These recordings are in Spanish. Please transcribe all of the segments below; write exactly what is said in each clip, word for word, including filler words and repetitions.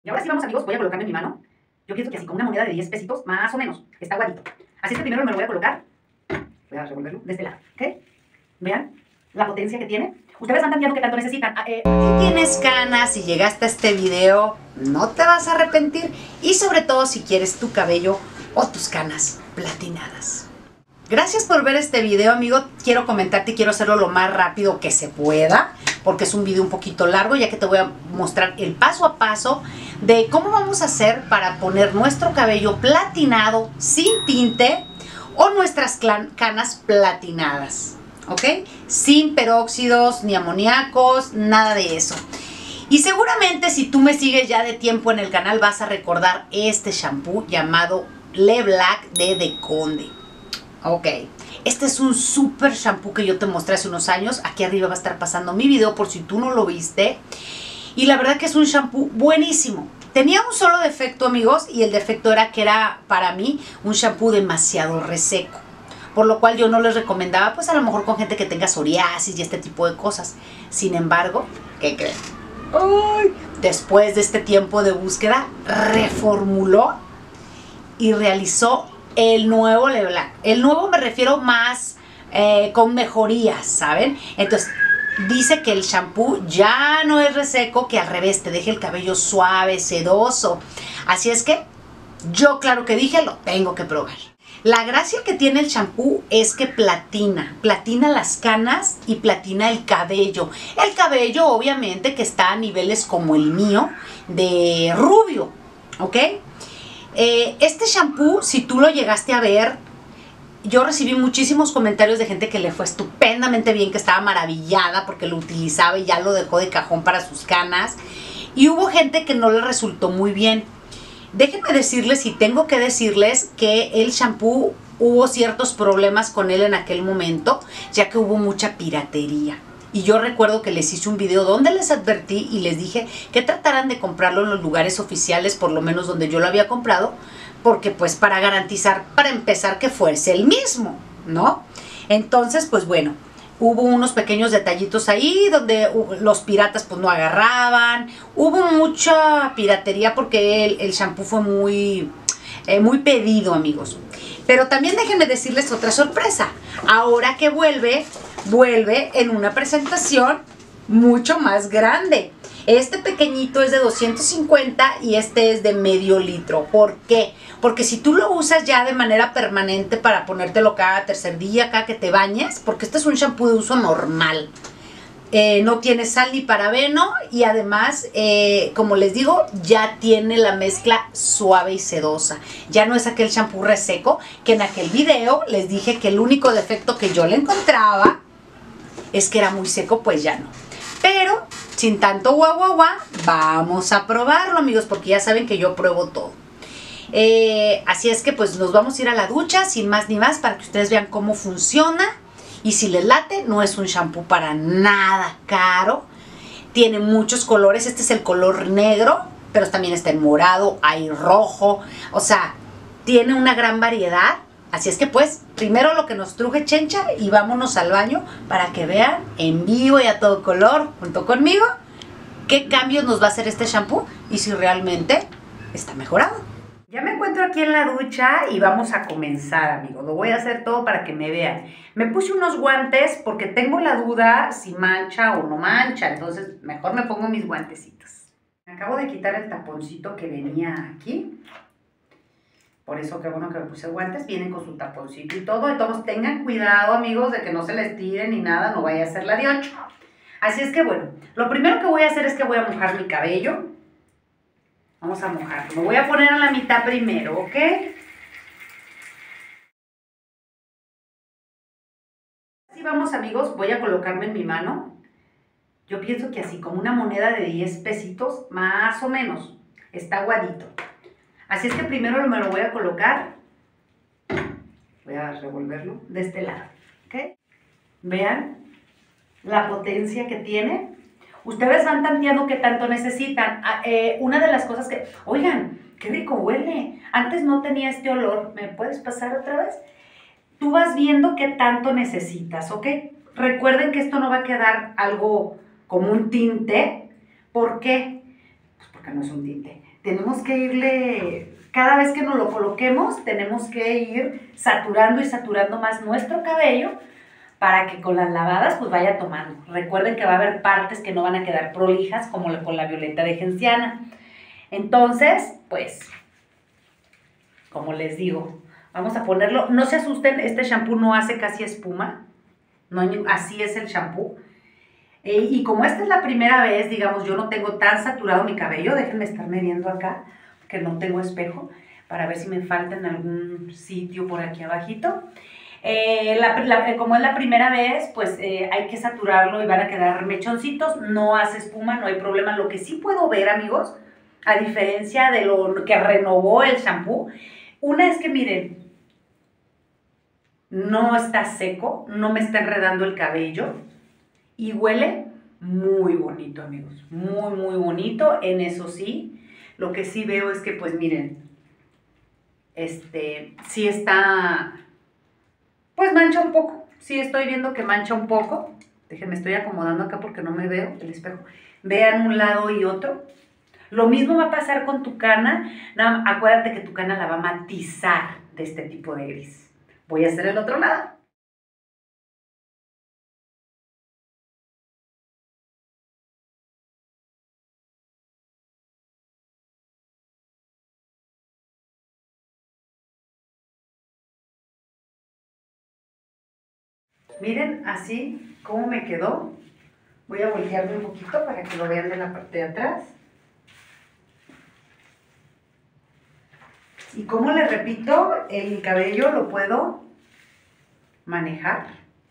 Y ahora sí vamos, amigos, voy a colocarme en mi mano. Yo pienso que así, como una moneda de diez pesitos, más o menos. Está aguadito. Así es que primero me lo voy a colocar. Voy a revolverlo de este lado, ¿ok? Vean la potencia que tiene. Ustedes van tanteando qué tanto necesitan. Ah, eh. Si tienes canas y llegaste a este video, no te vas a arrepentir. Y sobre todo si quieres tu cabello o tus canas platinadas. Gracias por ver este video, amigo. Quiero comentarte y quiero hacerlo lo más rápido que se pueda, porque es un video un poquito largo, ya que te voy a mostrar el paso a paso de cómo vamos a hacer para poner nuestro cabello platinado sin tinte o nuestras canas platinadas, ¿ok? Sin peróxidos ni amoníacos, nada de eso. Y seguramente si tú me sigues ya de tiempo en el canal vas a recordar este shampoo llamado Le Black de The Conde. Ok, este es un super shampoo que yo te mostré hace unos años. Aquí arriba va a estar pasando mi video por si tú no lo viste. Y la verdad que es un shampoo buenísimo. Tenía un solo defecto, amigos, y el defecto era que era para mí un shampoo demasiado reseco. Por lo cual yo no les recomendaba, pues a lo mejor con gente que tenga psoriasis y este tipo de cosas. Sin embargo, ¿qué creen? ¡Ay! Después de este tiempo de búsqueda, reformuló y realizó el nuevo Le Black. El nuevo me refiero más eh, con mejorías, ¿saben? Entonces, dice que el shampoo ya no es reseco, que al revés, te deja el cabello suave, sedoso. Así es que yo, claro que dije, lo tengo que probar. La gracia que tiene el shampoo es que platina, platina las canas y platina el cabello. El cabello, obviamente, que está a niveles como el mío, de rubio, ¿ok? Eh, este shampoo, si tú lo llegaste a ver, yo recibí muchísimos comentarios de gente que le fue estupendamente bien, que estaba maravillada porque lo utilizaba y ya lo dejó de cajón para sus canas. Y hubo gente que no le resultó muy bien. Déjenme decirles y tengo que decirles que el shampoo hubo ciertos problemas con él en aquel momento, ya que hubo mucha piratería. Y yo recuerdo que les hice un video donde les advertí y les dije que trataran de comprarlo en los lugares oficiales, por lo menos donde yo lo había comprado, porque pues para garantizar, para empezar, que fuese el mismo, ¿no? Entonces, pues bueno, hubo unos pequeños detallitos ahí donde los piratas pues no agarraban. Hubo mucha piratería porque el, el shampoo fue muy, eh, muy pedido, amigos. Pero también déjenme decirles otra sorpresa. Ahora que vuelve, vuelve en una presentación mucho más grande. Este pequeñito es de doscientos cincuenta y este es de medio litro. ¿Por qué? Porque si tú lo usas ya de manera permanente para ponértelo cada tercer día, cada que te bañes, porque este es un shampoo de uso normal. Eh, no tiene sal ni parabeno y además, eh, como les digo, ya tiene la mezcla suave y sedosa. Ya no es aquel shampoo reseco que en aquel video les dije que el único defecto que yo le encontraba es que era muy seco, pues ya no. Pero sin tanto guau guau guau, vamos a probarlo, amigos, porque ya saben que yo pruebo todo. Eh, así es que pues nos vamos a ir a la ducha sin más ni más para que ustedes vean cómo funciona. Y si les late, no es un shampoo para nada caro. Tiene muchos colores. Este es el color negro, pero también está en morado, hay rojo. O sea, tiene una gran variedad. Así es que pues, primero lo que nos truje Chencha y vámonos al baño para que vean en vivo y a todo color, junto conmigo, qué cambios nos va a hacer este shampoo y si realmente está mejorado. Ya me encuentro aquí en la ducha y vamos a comenzar, amigos. Lo voy a hacer todo para que me vean. Me puse unos guantes porque tengo la duda si mancha o no mancha. Entonces, mejor me pongo mis guantecitos. Me acabo de quitar el taponcito que venía aquí. Por eso, qué bueno que me puse guantes. Vienen con su taponcito y todo. Entonces, tengan cuidado, amigos, de que no se les tiren ni nada. No vaya a ser la de ocho. Así es que, bueno, lo primero que voy a hacer es que voy a mojar mi cabello. Vamos a mojarlo. Me voy a poner a la mitad primero, ¿ok? Así vamos, amigos. Voy a colocarme en mi mano. Yo pienso que así, como una moneda de diez pesitos, más o menos. Está aguadito. Así es que primero me lo voy a colocar. Voy a revolverlo de este lado, ¿ok? Vean la potencia que tiene. Ustedes van tanteando qué tanto necesitan. Ah, eh, una de las cosas que... Oigan, qué rico huele. Antes no tenía este olor. ¿Me puedes pasar otra vez? Tú vas viendo qué tanto necesitas, ¿ok? Recuerden que esto no va a quedar algo como un tinte. ¿Por qué? Pues porque no es un tinte. tenemos que irle, cada vez que nos lo coloquemos, tenemos que ir saturando y saturando más nuestro cabello para que con las lavadas pues vaya tomando. Recuerden que va a haber partes que no van a quedar prolijas, como con la violeta de genciana. Entonces, pues, como les digo, vamos a ponerlo. No se asusten, este shampoo no hace casi espuma. No, así es el shampoo. Eh, y como esta es la primera vez, digamos, yo no tengo tan saturado mi cabello, déjenme estarme viendo acá, que no tengo espejo, para ver si me falta en algún sitio por aquí abajito. Eh, la, la, como es la primera vez, pues eh, hay que saturarlo y van a quedar mechoncitos, no hace espuma, no hay problema. Lo que sí puedo ver, amigos, a diferencia de lo que renovó el shampoo, una es que miren, no está seco, no me está enredando el cabello y huele muy bonito, amigos, muy, muy bonito. En eso sí, lo que sí veo es que, pues miren, este, sí está, pues mancha un poco, sí estoy viendo que mancha un poco. Déjenme, estoy acomodando acá porque no me veo el espejo. Vean un lado y otro. Lo mismo va a pasar con tu cana, nada, acuérdate que tu cana la va a matizar de este tipo de gris. Voy a hacer el otro lado. Miren así cómo me quedó. Voy a voltearme un poquito para que lo vean de la parte de atrás. Y como les repito, el cabello lo puedo manejar.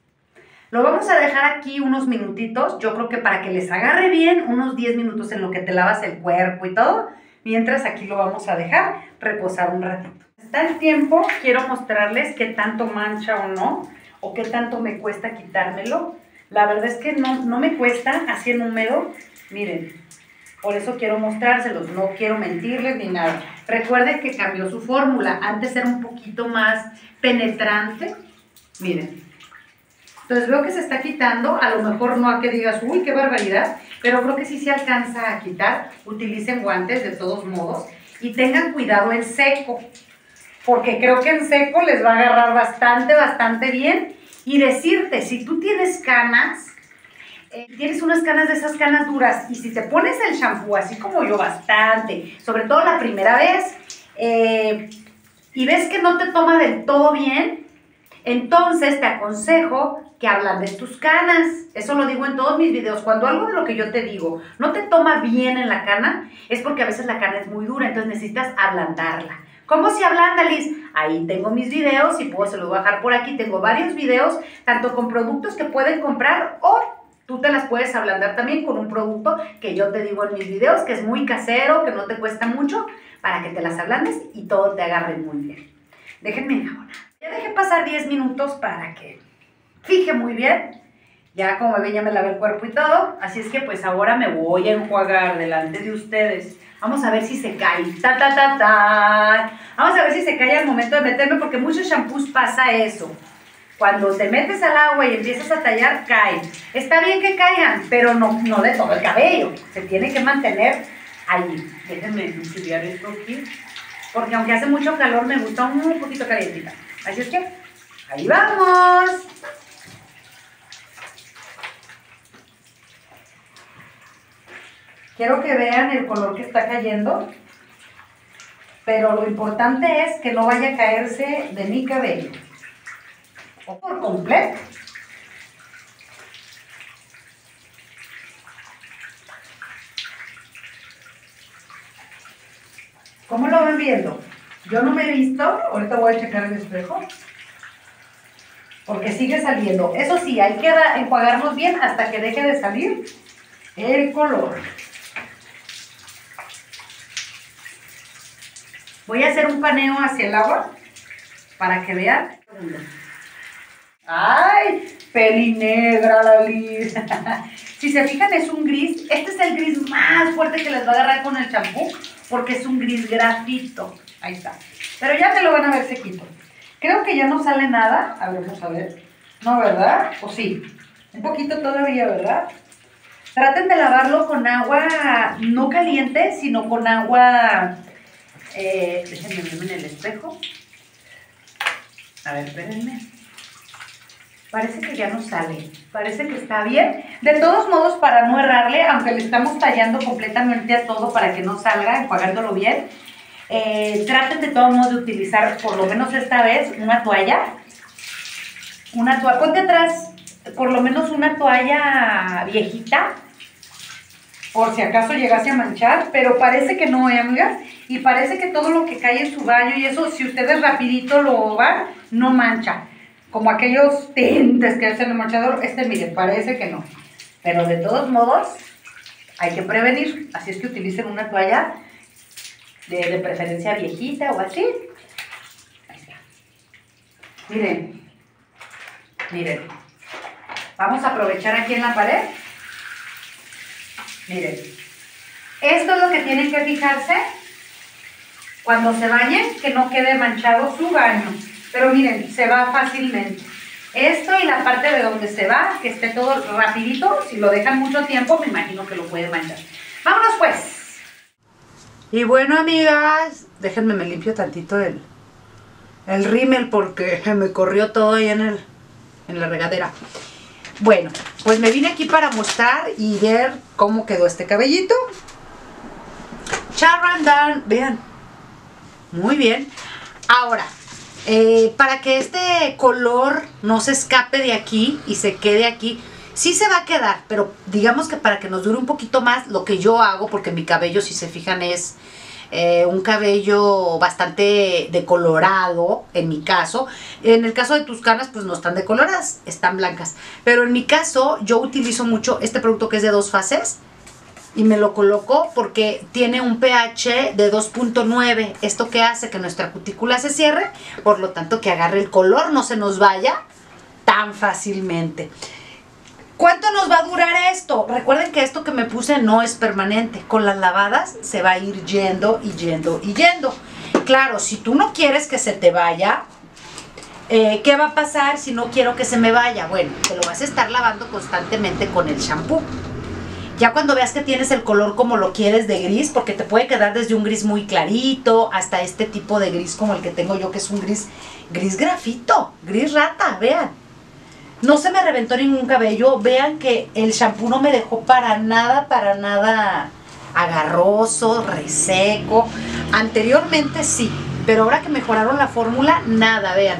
Lo vamos a dejar aquí unos minutitos, yo creo que para que les agarre bien, unos diez minutos en lo que te lavas el cuerpo y todo. Mientras aquí lo vamos a dejar reposar un ratito. Está el tiempo, quiero mostrarles qué tanto mancha o no, o qué tanto me cuesta quitármelo. La verdad es que no, no me cuesta así en húmedo, miren. Por eso quiero mostrárselos, no quiero mentirles ni nada. Recuerden que cambió su fórmula. Antes era un poquito más penetrante. Miren. Entonces veo que se está quitando. A lo mejor no a que digas, uy, qué barbaridad. Pero creo que sí se alcanza a quitar. Utilicen guantes de todos modos. Y tengan cuidado en seco. Porque creo que en seco les va a agarrar bastante, bastante bien. Y decirte, si tú tienes canas... Eh, tienes unas canas de esas canas duras y si te pones el shampoo así como yo bastante, sobre todo la primera vez, eh, y ves que no te toma del todo bien, entonces te aconsejo que ablandes tus canas. Eso lo digo en todos mis videos. Cuando algo de lo que yo te digo no te toma bien en la cana, es porque a veces la cana es muy dura, entonces necesitas ablandarla. ¿Cómo se ablanda, Liz? Ahí tengo mis videos y puedo, se los voy a dejar por aquí. Tengo varios videos, tanto con productos que pueden comprar o tú te las puedes ablandar también con un producto que yo te digo en mis videos, que es muy casero, que no te cuesta mucho, para que te las ablandes y todo te agarre muy bien. Déjenme enjabonar. Ya dejé pasar diez minutos para que fije muy bien. Ya como ven, ya me lavé el cuerpo y todo. Así es que pues ahora me voy a enjuagar delante de ustedes. Vamos a ver si se cae. Ta, ta, ta, ta. Vamos a ver si se cae al momento de meterme, porque muchos shampoos pasa eso. Cuando te metes al agua y empiezas a tallar, caen. Está bien que caigan, pero no, no de todo el cabello. Se tiene que mantener ahí. Déjenme limpiar esto aquí. Porque aunque hace mucho calor, me gusta un poquito calientita. Así es que, ahí vamos. Quiero que vean el color que está cayendo. Pero lo importante es que no vaya a caerse de mi cabello. Por completo. ¿Cómo lo ven viendo? Yo no me he visto, ahorita voy a checar el espejo, porque sigue saliendo. Eso sí, hay que enjuagarnos bien hasta que deje de salir el color. Voy a hacer un paneo hacia el agua para que vean. ¡Ay! Pelinegra la Liz. Si se fijan, es un gris. Este es el gris más fuerte que les va a agarrar con el champú, porque es un gris grafito. Ahí está. Pero ya me lo van a ver sequito. Creo que ya no sale nada. A ver, vamos a ver. No, ¿verdad? ¿O sí? Un poquito todavía, ¿verdad? Traten de lavarlo con agua no caliente, sino con agua... Eh, déjenme verme en el espejo. A ver, espérenme. Parece que ya no sale. Parece que está bien. De todos modos, para no errarle, aunque le estamos tallando completamente a todo para que no salga, enjuagándolo bien, eh, traten de todos modos de utilizar, por lo menos esta vez, una toalla. Una toalla. Ponte atrás, por lo menos una toalla viejita, por si acaso llegase a manchar, pero parece que no, ¿eh, amigas? Y parece que todo lo que cae en su baño y eso, si ustedes rapidito lo van, no mancha. Como aquellos tintes que hacen el manchador, este, miren, parece que no. Pero de todos modos, hay que prevenir. Así es que utilicen una toalla de, de preferencia viejita o así. Ahí está. Miren, miren. Vamos a aprovechar aquí en la pared. Miren, esto es lo que tienen que fijarse cuando se bañen, que no quede manchado su baño. Pero miren, se va fácilmente. Esto y la parte de donde se va, que esté todo rapidito, si lo dejan mucho tiempo, me imagino que lo pueden manchar. ¡Vámonos pues! Y bueno, amigas, déjenme me limpio tantito el, el rímel porque me corrió todo ahí en, el, en la regadera. Bueno, pues me vine aquí para mostrar y ver cómo quedó este cabellito. Charrandan, vean. Muy bien. Ahora, eh, para que este color no se escape de aquí y se quede aquí, sí se va a quedar, pero digamos que para que nos dure un poquito más, lo que yo hago, porque mi cabello, si se fijan, es eh, un cabello bastante decolorado, en mi caso. En el caso de tus canas, pues no están decoloradas, están blancas. Pero en mi caso, yo utilizo mucho este producto que es de dos fases, y me lo coloco porque tiene un pH de dos punto nueve. Esto que hace que nuestra cutícula se cierre, por lo tanto que agarre el color, no se nos vaya tan fácilmente. ¿Cuánto nos va a durar esto? Recuerden que esto que me puse no es permanente. Con las lavadas se va a ir yendo y yendo y yendo. Claro, si tú no quieres que se te vaya, eh, ¿qué va a pasar si no quiero que se me vaya? Bueno, te lo vas a estar lavando constantemente con el shampoo. Ya cuando veas que tienes el color como lo quieres de gris, porque te puede quedar desde un gris muy clarito hasta este tipo de gris como el que tengo yo, que es un gris, gris grafito, gris rata, vean. No se me reventó ningún cabello, vean que el shampoo no me dejó para nada, para nada agarroso, reseco. Anteriormente sí, pero ahora que mejoraron la fórmula, nada, vean.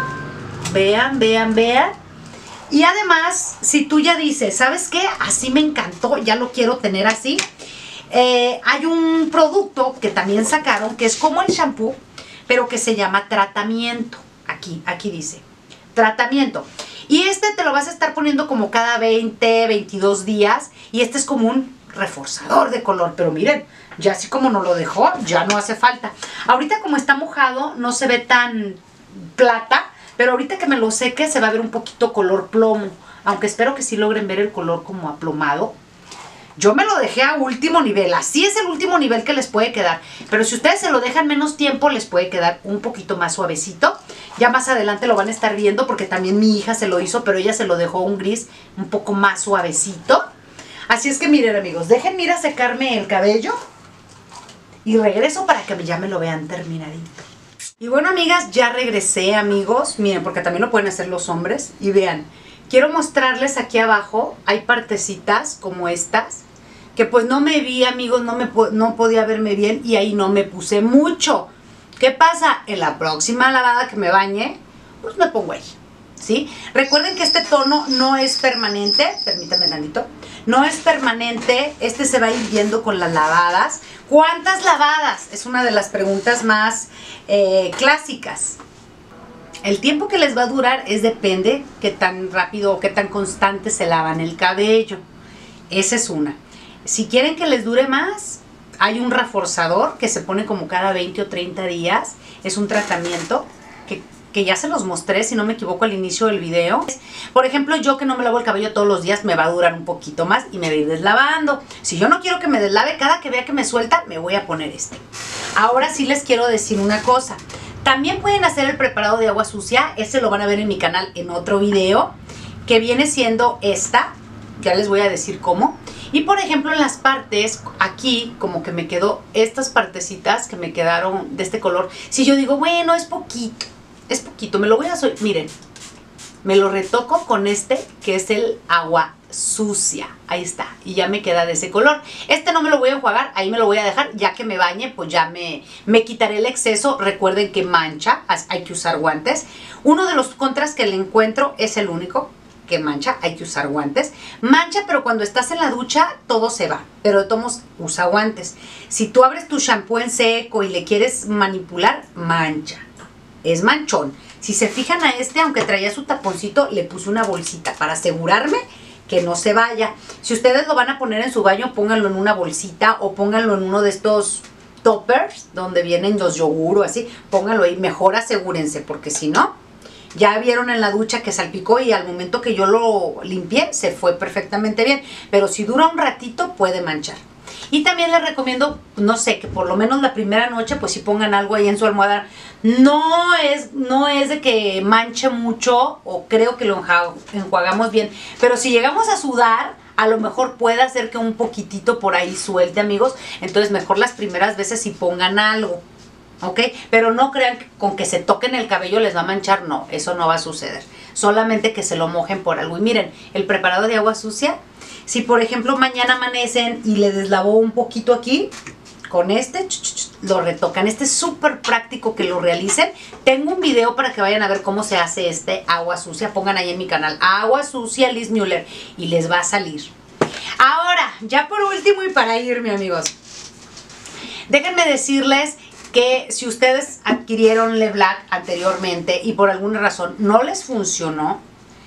Vean, vean, vean. Y además, si tú ya dices, ¿sabes qué? Así me encantó, ya lo quiero tener así. Eh, hay un producto que también sacaron, que es como el shampoo, pero que se llama tratamiento. Aquí, aquí dice, tratamiento. Y este te lo vas a estar poniendo como cada veinte, veintidós días. Y este es como un reforzador de color. Pero miren, ya así como nos lo dejó, ya no hace falta. Ahorita como está mojado, no se ve tan plata. Pero ahorita que me lo seque se va a ver un poquito color plomo. Aunque espero que sí logren ver el color como aplomado. Yo me lo dejé a último nivel. Así es el último nivel que les puede quedar. Pero si ustedes se lo dejan menos tiempo, les puede quedar un poquito más suavecito. Ya más adelante lo van a estar viendo porque también mi hija se lo hizo, pero ella se lo dejó un gris un poco más suavecito. Así es que miren, amigos, déjenme ir a secarme el cabello. Y regreso para que ya me lo vean terminadito. Y bueno, amigas, ya regresé, amigos. Miren, porque también lo pueden hacer los hombres. Y vean, quiero mostrarles aquí abajo, hay partecitas como estas, que pues no me vi, amigos, no, me, no podía verme bien y ahí no me puse mucho. ¿Qué pasa? En la próxima lavada que me bañe, pues me pongo ahí, ¿sí? Recuerden que este tono no es permanente, permítanme tantito, no es permanente, este se va a ir viendo con las lavadas. ¿Cuántas lavadas? Es una de las preguntas más eh, clásicas. El tiempo que les va a durar es depende qué tan rápido o qué tan constante se lavan el cabello. Esa es una. Si quieren que les dure más, hay un reforzador que se pone como cada veinte o treinta días. Es un tratamiento que, que ya se los mostré, si no me equivoco, al inicio del video. Por ejemplo, yo que no me lavo el cabello todos los días, me va a durar un poquito más y me va a ir deslavando. Si yo no quiero que me deslave, cada que vea que me suelta, me voy a poner este. Ahora sí les quiero decir una cosa. También pueden hacer el preparado de agua sucia. Ese lo van a ver en mi canal en otro video, que viene siendo esta. Ya les voy a decir cómo. Y por ejemplo en las partes, aquí como que me quedó estas partecitas que me quedaron de este color. Si yo digo, bueno, es poquito, es poquito, me lo voy a... Miren, me lo retoco con este que es el agua sucia. Ahí está, y ya me queda de ese color. Este no me lo voy a enjuagar, ahí me lo voy a dejar. Ya que me bañe, pues ya me, me quitaré el exceso. Recuerden que mancha, hay que usar guantes. Uno de los contras que le encuentro es el único, que mancha, hay que usar guantes. Mancha, pero cuando estás en la ducha todo se va, pero de todos modos usa guantes. Si tú abres tu shampoo en seco y le quieres manipular, mancha, es manchón. Si se fijan a este, aunque traía su taponcito, le puse una bolsita para asegurarme que no se vaya. Si ustedes lo van a poner en su baño, pónganlo en una bolsita o pónganlo en uno de estos toppers donde vienen los yogur o así, pónganlo ahí, mejor asegúrense, porque si no, ya vieron en la ducha que salpicó y al momento que yo lo limpié se fue perfectamente bien, pero si dura un ratito puede manchar. Y también les recomiendo, no sé, que por lo menos la primera noche pues si pongan algo ahí en su almohada. No es, no es de que manche mucho, o creo que lo enjuagamos bien, pero si llegamos a sudar, a lo mejor puede hacer que un poquitito por ahí suelte, amigos. Entonces mejor las primeras veces si pongan algo, ¿ok? Pero no crean que con que se toquen el cabello les va a manchar, no, eso no va a suceder. Solamente que se lo mojen por algo. Y miren, el preparado de agua sucia, si por ejemplo mañana amanecen y le deslavó un poquito aquí, con este lo retocan. Este es súper práctico que lo realicen. Tengo un video para que vayan a ver cómo se hace este agua sucia. Pongan ahí en mi canal, agua sucia Liz Müller, y les va a salir. Ahora, ya por último y para irme, amigos, déjenme decirles que si ustedes adquirieron LeBlanc anteriormente y por alguna razón no les funcionó,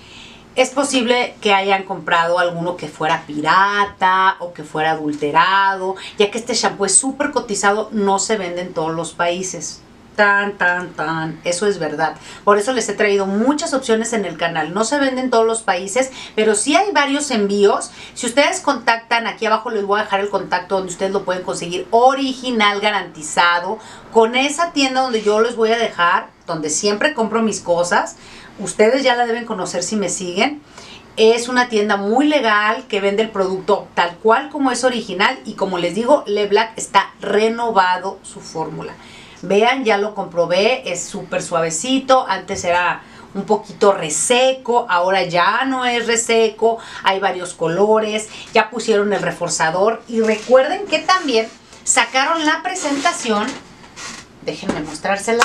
es posible que hayan comprado alguno que fuera pirata o que fuera adulterado, ya que este shampoo es súper cotizado, no se vende en todos los países. Tan, tan, tan, eso es verdad. Por eso les he traído muchas opciones en el canal. No se vende en todos los países, pero sí hay varios envíos. Si ustedes contactan, aquí abajo les voy a dejar el contacto donde ustedes lo pueden conseguir original, garantizado, con esa tienda donde yo les voy a dejar, donde siempre compro mis cosas. Ustedes ya la deben conocer si me siguen. Es una tienda muy legal que vende el producto tal cual como es original. Y como les digo, LeBlanc está renovado su fórmula. Vean, ya lo comprobé, es súper suavecito. Antes era un poquito reseco, ahora ya no es reseco. Hay varios colores, ya pusieron el reforzador. Y recuerden que también sacaron la presentación. Déjenme mostrársela.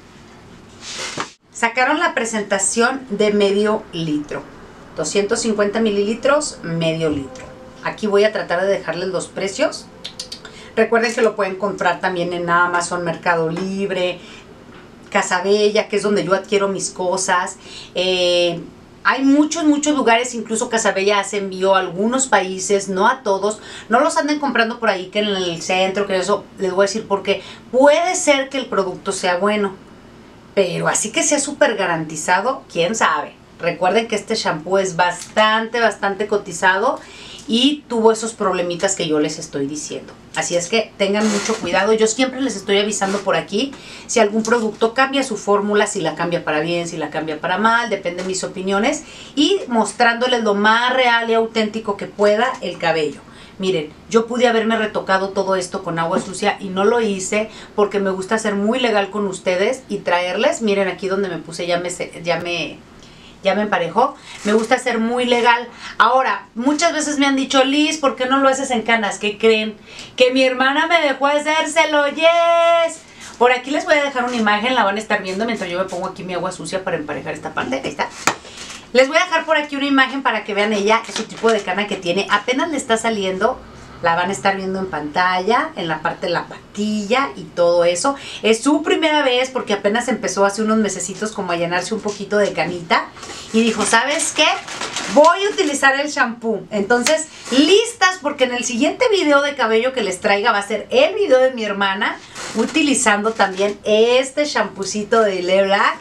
Sacaron la presentación de medio litro, doscientos cincuenta mililitros, medio litro. Aquí voy a tratar de dejarles los precios. Recuerden que lo pueden comprar también en Amazon, Mercado Libre, Casabella, que es donde yo adquiero mis cosas. Eh, hay muchos, muchos lugares, incluso Casabella hace envío a algunos países, no a todos. No los anden comprando por ahí que en el centro, que eso les voy a decir porque puede ser que el producto sea bueno. Pero así que sea súper garantizado, quién sabe. Recuerden que este shampoo es bastante, bastante cotizado y tuvo esos problemitas que yo les estoy diciendo. Así es que tengan mucho cuidado. Yo siempre les estoy avisando por aquí si algún producto cambia su fórmula, si la cambia para bien, si la cambia para mal, depende de mis opiniones. Y mostrándoles lo más real y auténtico que pueda el cabello. Miren, yo pude haberme retocado todo esto con agua sucia y no lo hice porque me gusta ser muy legal con ustedes y traerles, miren aquí donde me puse, ya me, ya me, ya me emparejó, me gusta ser muy legal. Ahora, muchas veces me han dicho, Liz, ¿por qué no lo haces en canas? ¿Qué creen? Que mi hermana me dejó hacérselo, yes. Por aquí les voy a dejar una imagen, la van a estar viendo mientras yo me pongo aquí mi agua sucia para emparejar esta parte, ahí está. Les voy a dejar por aquí una imagen para que vean ella, su tipo de cana que tiene. Apenas le está saliendo, la van a estar viendo en pantalla, en la parte de la patilla y todo eso. Es su primera vez porque apenas empezó hace unos mesecitos como a llenarse un poquito de canita. Y dijo, ¿sabes qué? Voy a utilizar el shampoo. Entonces, listas porque en el siguiente video de cabello que les traiga va a ser el video de mi hermana utilizando también este champucito de LeBlanc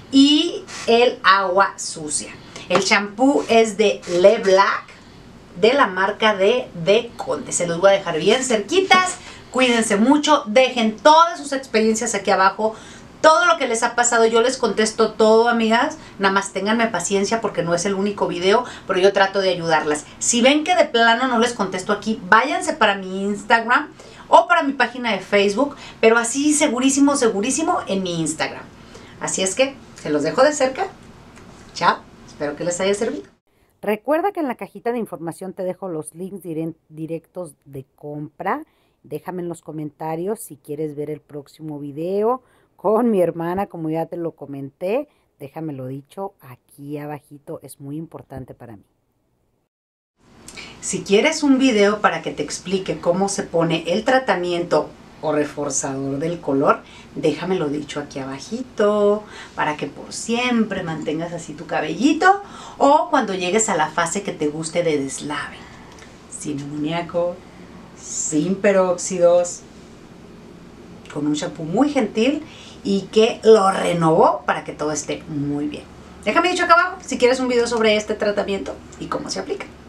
y el agua sucia. El shampoo es de LeBlanc, de la marca de De Conde. Se los voy a dejar bien cerquitas. Cuídense mucho. Dejen todas sus experiencias aquí abajo. todo lo que les ha pasado. Yo les contesto todo, amigas. Nada más ténganme paciencia porque no es el único video, pero yo trato de ayudarlas. Si ven que de plano no les contesto aquí, váyanse para mi Instagram o para mi página de Facebook, pero así segurísimo, segurísimo en mi Instagram. Así es que se los dejo de cerca. Chao, espero que les haya servido. Recuerda que en la cajita de información te dejo los links directos de compra. Déjame en los comentarios si quieres ver el próximo video con mi hermana, como ya te lo comenté. Déjamelo dicho aquí abajito, es muy importante para mí. Si quieres un video para que te explique cómo se pone el tratamiento o reforzador del color, déjamelo dicho aquí abajito, para que por siempre mantengas así tu cabellito, o cuando llegues a la fase que te guste de deslave, sin amoníaco, sin peróxidos, con un shampoo muy gentil y que lo renovó para que todo esté muy bien. Déjame dicho acá abajo si quieres un video sobre este tratamiento y cómo se aplica.